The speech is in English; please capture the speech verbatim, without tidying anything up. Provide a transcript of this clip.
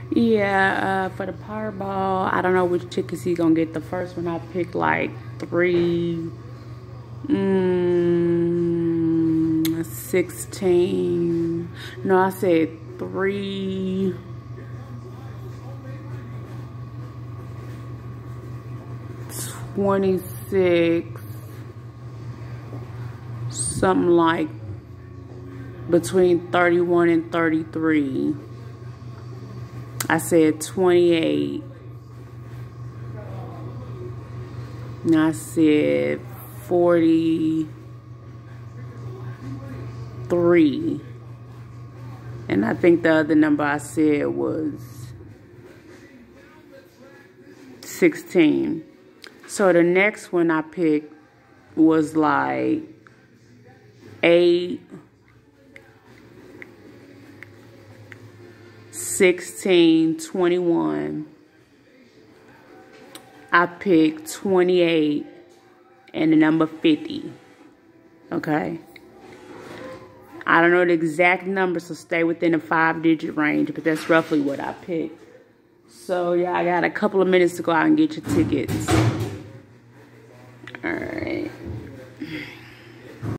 Yeah, uh, for the Powerball, I don't know which tickets he gonna get. The first one I picked like three, mm, sixteen. No, I said three, twenty-six, something like between thirty-one and thirty-three. I said twenty-eight. And I said forty-three. And I think the other number I said was sixteen. So the next one I picked was like eight, sixteen, twenty-one. I picked twenty-eight and the number fifty. Okay. I don't know the exact number, so stay within a five-digit range, but that's roughly what I picked. So, yeah, I got a couple of minutes to go out and get your tickets. All right.